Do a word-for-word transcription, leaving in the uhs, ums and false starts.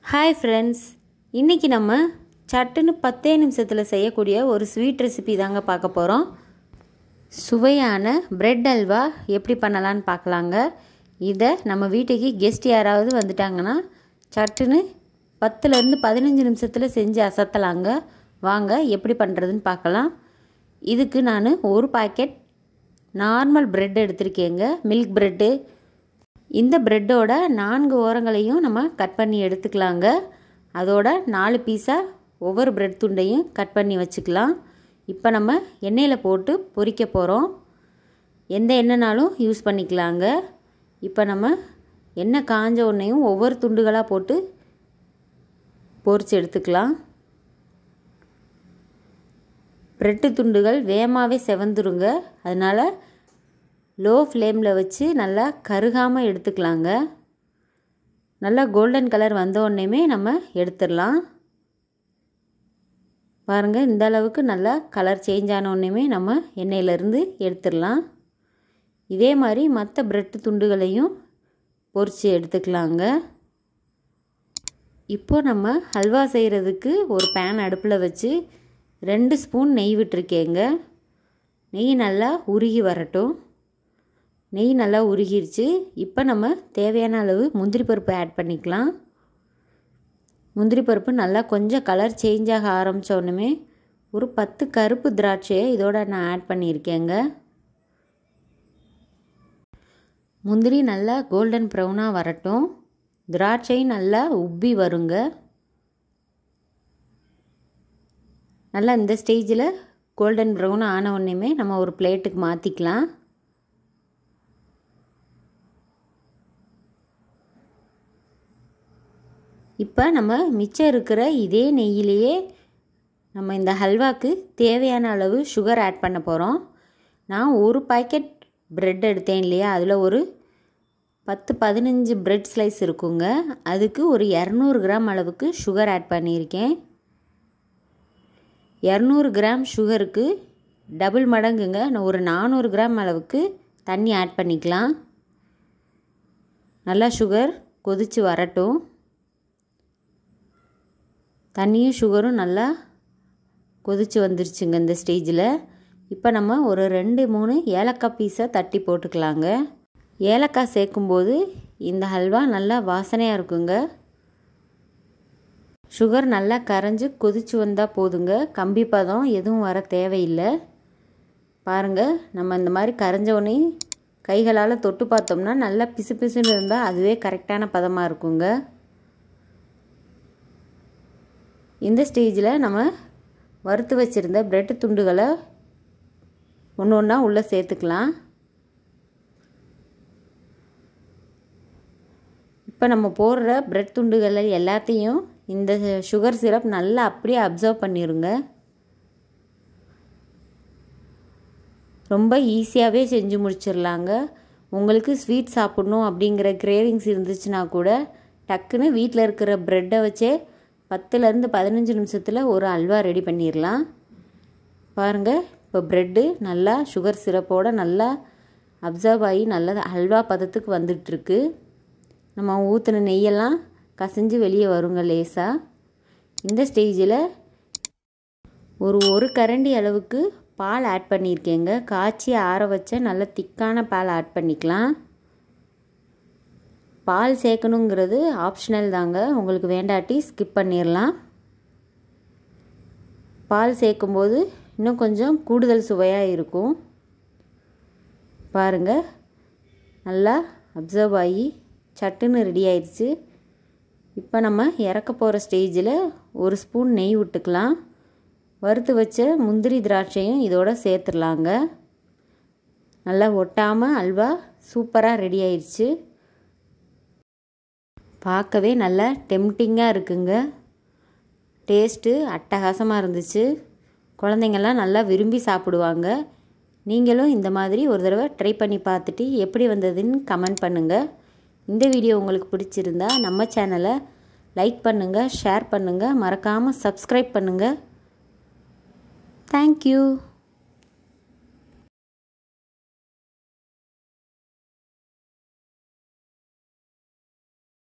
Hi friends, இன்னைக்கு நம்ம சட்டுன்னு பத்து நிமிஷத்துல செய்யக்கூடிய ஒரு ஸ்வீட் ரெசிபி தாங்க பார்க்க போறோம். சுவையான பிரெட் அல்வா எப்படி பண்ணலாம்னு பார்க்கலாங்க. இத நம்ம வீட்டுக்கு கெஸ்ட் யாராவது வந்துட்டாங்கன்னா சட்டுன்னு பத்து ல இருந்து பதினைந்து நிமிஷத்துல செஞ்சு அசத்தலாங்க. வாங்க எப்படி பண்றதுன்னு பார்க்கலாம். இதுக்கு நான் ஒரு பாக்கெட் நார்மல் பிரெட் எடுத்துர்க்கேங்க. Milk bread. இந்த பிரெட்டோட நான்கு ஓரங்களையும் நம்ம கட் பண்ணி எடுத்துக்கலாங்க. அதோட நாலு பீஸா ஒவ்வொரு பிரெட் துண்டையும் கட் பண்ணி வச்சுக்கலாம். இப்போ நம்ம எண்ணெயில் போட்டு பொரிக்க போகிறோம். எந்த எண்ணெய்னாலும் யூஸ் பண்ணிக்கலாங்க. இப்போ நம்ம எண்ணெய் காஞ்ச உடனேயும் ஒவ்வொரு துண்டுகளாக போட்டு பொரிச்சு எடுத்துக்கலாம். பிரெட்டு துண்டுகள் வேகமாகவே செவந்துருங்க. அதனால் லோ ஃப்ளேமில் வச்சு நல்லா கருகாமல் எடுத்துக்கலாங்க. நல்லா கோல்டன் கலர் வந்த உடனேமே நம்ம எடுத்துடலாம். பாருங்கள், இந்த அளவுக்கு நல்லா கலர் சேஞ்ச் ஆன உடனேமே நம்ம எண்ணெயிலேருந்து எடுத்துடலாம். இதே மாதிரி மற்ற பிரெட் துண்டுகளையும் பொரித்து எடுத்துக்கலாங்க. இப்போ நம்ம ஹல்வா செய்கிறதுக்கு ஒரு பேன் அடுப்பில் வச்சு ரெண்டு ஸ்பூன் நெய் விட்டுருக்கேங்க. நெய் நல்லா உருகி வரட்டும். நெய் நல்லா உருகிருச்சு. இப்போ நம்ம தேவையான அளவு முந்திரி பருப்பு ஆட் பண்ணிக்கலாம். முந்திரி பருப்பு நல்லா கொஞ்சம் கலர் சேஞ்ச் ஆக ஆரம்பித்த உடனே ஒரு பத்து கருப்பு திராட்சையை இதோட நான் ஆட் பண்ணியிருக்கேங்க. முந்திரி நல்லா கோல்டன் ப்ரௌனாக வரட்டும். திராட்சை நல்லா உப்பி வருங்க. நல்லா இந்த ஸ்டேஜில் கோல்டன் ப்ரௌன் ஆன உடனேமே நம்ம ஒரு பிளேட்டுக்கு மாற்றிக்கலாம். இப்போ நம்ம மிச்சம் இருக்கிற இதே நெய்யிலேயே நம்ம இந்த ஹல்வாக்கு தேவையான அளவு சுகர் ஆட் பண்ண போகிறோம். நான் ஒரு பாக்கெட் பிரெட் எடுத்தேன் இல்லையா, அதில் ஒரு பத்து பதினஞ்சு பிரெட் ஸ்லைஸ் இருக்குங்க. அதுக்கு ஒரு இரநூறு கிராம் அளவுக்கு சுகர் ஆட் பண்ணியிருக்கேன். இரநூறு கிராம் சுகருக்கு டபுள் மடங்குங்க. நான் ஒரு நானூறு கிராம் அளவுக்கு தண்ணி ஆட் பண்ணிக்கலாம். நல்லா சுகர் கொதித்து வரட்டும். தண்ணியும் சுகரும் நல்லா கொதித்து வந்துருச்சுங்க இந்த ஸ்டேஜில். இப்போ நம்ம ஒரு ரெண்டு மூணு ஏலக்காய் பீஸை தட்டி போட்டுக்கலாங்க. ஏலக்காய் சேர்க்கும்போது இந்த ஹல்வா நல்லா வாசனையாக இருக்குங்க. சுகர் நல்லா கரைஞ்சி கொதித்து வந்தால் போதுங்க. கம்பி பதம் எதுவும் வர தேவையில்லை. பாருங்கள், நம்ம இந்த மாதிரி கரைஞ்சோடனே கைகளால் தொட்டு பார்த்தோம்னா நல்லா பிசு பிசுன்னு இருந்தால் அதுவே கரெக்டான பதமாக இருக்குங்க. இந்த ஸ்டேஜில் நம்ம வறுத்து வச்சுருந்த பிரெட் துண்டுகளை ஒன்று ஒன்றா உள்ளே சேர்த்துக்கலாம். இப்போ நம்ம போடுற பிரெட் துண்டுகளை எல்லாத்தையும் இந்த சுகர் சிரப் நல்லா அப்படியே அப்சர்வ் பண்ணிடுங்க. ரொம்ப ஈஸியாகவே செஞ்சு முடிச்சிடலாங்க. உங்களுக்கு ஸ்வீட் சாப்பிட்ணும் அப்படிங்கிற கிரேவிங்ஸ் இருந்துச்சுன்னா கூட டக்குன்னு வீட்டில் இருக்கிற ப்ரெட்டை வச்சே பத்துலேருந்து பதினஞ்சு நிமிஷத்தில் ஒரு அல்வா ரெடி பண்ணிடலாம். பாருங்கள், இப்போ ப்ரெட்டு நல்லா சுகர் சிரப்போடு நல்லா அப்சர்வ் ஆகி நல்லா அல்வா பதத்துக்கு வந்துட்டுருக்கு. நம்ம ஊற்றின நெய்யெல்லாம் கசிஞ்சு வெளியே வருங்க லேசாக. இந்த ஸ்டேஜில் ஒரு ஒரு கரண்டி அளவுக்கு பால் ஆட் பண்ணியிருக்கேங்க. காய்ச்சி ஆற வச்ச நல்ல திக்கான பால் ஆட் பண்ணிக்கலாம். பால் சேர்க்கணுங்கிறது ஆப்ஷனல் தாங்க. உங்களுக்கு வேண்டாட்டி ஸ்கிப் பண்ணிடலாம். பால் சேர்க்கும்போது இன்னும் கொஞ்சம் கூடுதல் சுவையாக இருக்கும். பாருங்கள், நல்லா அப்சர்வ் ஆகி சட்டுன்னு ரெடி ஆயிடுச்சு. இப்போ நம்ம இறக்க போகிற ஸ்டேஜில் ஒரு ஸ்பூன் நெய் விட்டுக்கலாம். வறுத்து வச்ச முந்திரி திராட்சையும் இதோட சேர்த்துடலாங்க. நல்லா ஒட்டாமல் அல்வா சூப்பராக ரெடி ஆயிடுச்சு. பார்க்கவே நல்லா டெம்டிங்காக இருக்குங்க. டேஸ்ட்டு அட்டகாசமாக இருந்துச்சு. குழந்தைங்கள்லாம் நல்லா விரும்பி சாப்பிடுவாங்க. நீங்களும் இந்த மாதிரி ஒரு தடவை ட்ரை பண்ணி பார்த்துட்டு எப்படி வந்ததுன்னு கமெண்ட் பண்ணுங்கள். இந்த வீடியோ உங்களுக்கு பிடிச்சிருந்தா நம்ம சேனலை லைக் பண்ணுங்கள், ஷேர் பண்ணுங்கள், மறக்காமல் சப்ஸ்கிரைப் பண்ணுங்கள். தேங்க்யூ.